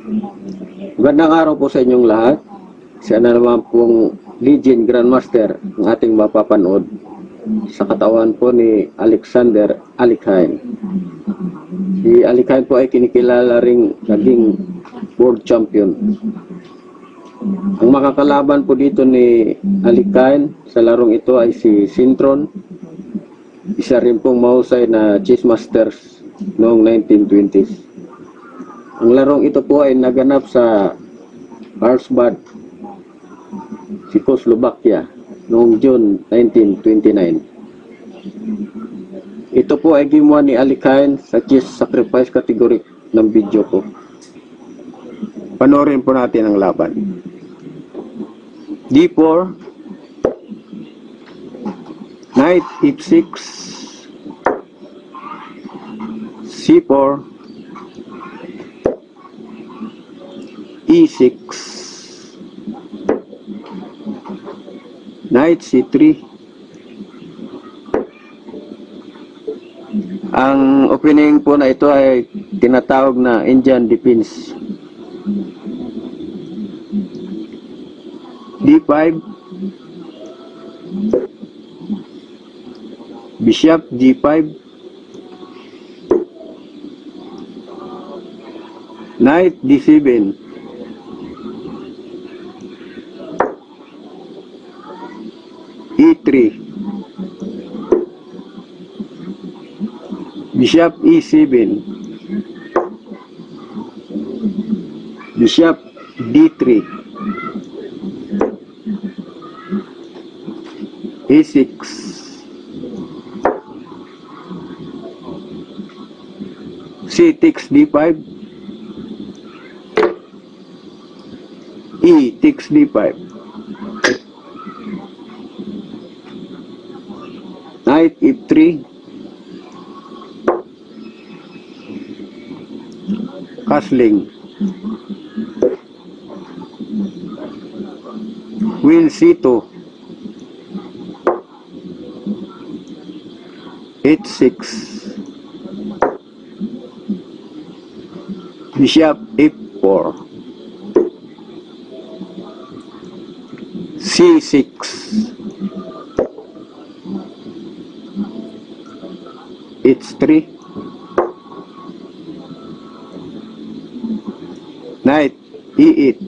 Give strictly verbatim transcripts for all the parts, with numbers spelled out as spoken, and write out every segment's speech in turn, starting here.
Magandang araw po sa inyong lahat. Siya na naman pong Legend Grandmaster ang ating mapapanood sa katawan po ni Alexander Alikhain. Si Alikhain po ay kinikilala ring naging world champion. Ang makakalaban po dito ni Alikhain sa larong ito ay si Sintron, isa rin pong mahusay na chess masters noong nineteen twenties. Ang larong ito po ay naganap sa Carlsbad, Czechoslovakia noong June nineteen twenty-nine. Ito po ay gimuha ni Alikhain sa chess sacrifice category ng video ko. Panoorin po natin ang laban. D four, Knight F six, C four, E six, Knight C three. Ang opening po na ito ay tinatawag na Indian defense. D five, Bishop G five, Knight D seven, E three, Bishop E seven, Bishop D three, E six, C takes D five, E takes D five, Knight F three, castling, Queen C two, H six, Bishop F four, C six, H three, Knight E eight,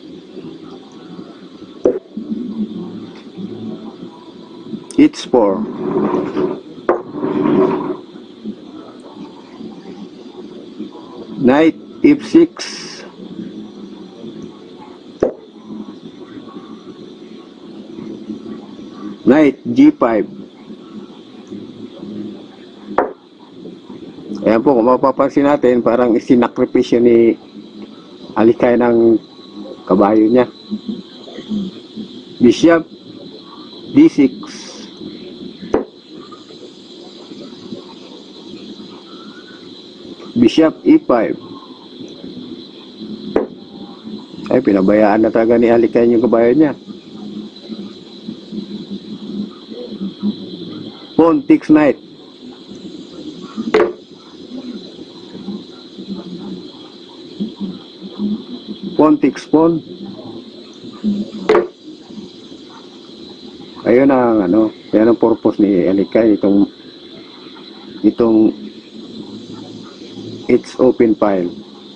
H four, Knight F six, Knight G five. Ayan po, kung mapapansin natin, parang isinakripisyo ni Alikhain ng kabayo niya. Bishop D six, Bishop E five. Ay, pinabayaan na talaga ni Alikhain yung kabayo niya. Pawn takes knight. Pawn takes pawn. Ayun ang ano, yan ang purpose ni Alikhain, itong itong it's open file.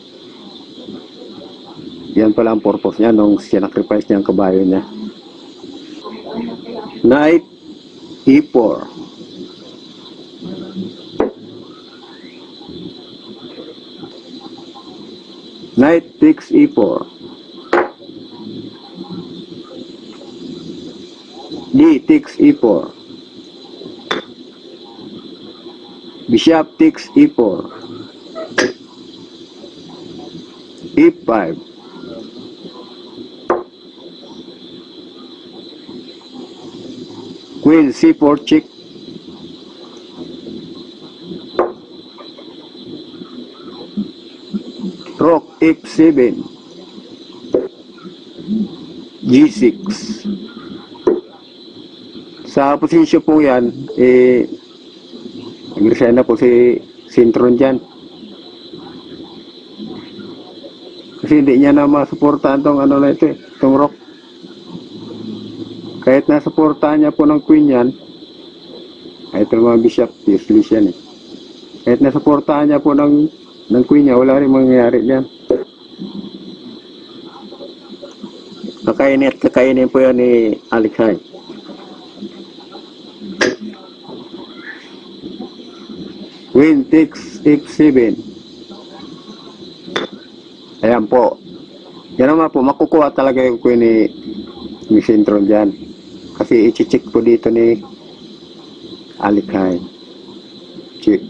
Yan pala ang purpose niya nung sinacrifice niya ang kabayo niya. Knight E four, Knight takes E four, D takes E four, Bishop takes E four, E five, Queen C four check, Rook F seven, G six. Sa posisyon po yan, eh, nag-resign na po si Sintron dyan. Kasi hindi niya na masuportahan tong ano na ito eh, tong rock. Kahit nasuportahan niya po ng queen yan, ay ito mga bishop, useless yan eh. Kahit nasuportahan niya po ng, ng queen niya, wala rin mangyayari dyan. Kakainin at kakainin po yan ni Alikhay. Queen takes F seven. Ayan po. Yan naman po, makukuha talaga yung queen ni, ni Sintron dyan. Kasi i-check po dito ni Alikhay. Check.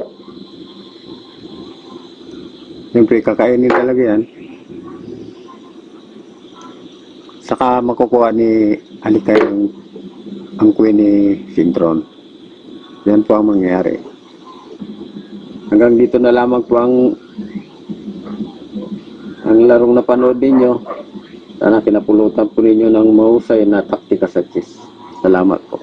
Siyempre, kakainin talaga yan. Saka makukuha ni Alikhay ang, ang queen ni Sintron. Yan po ang mangyayari. Hanggang dito na lamang po ang ang larong napanood ninyo. Sana kinapulutan po ninyo ng mahusay na taktika sa chess. Salamat po.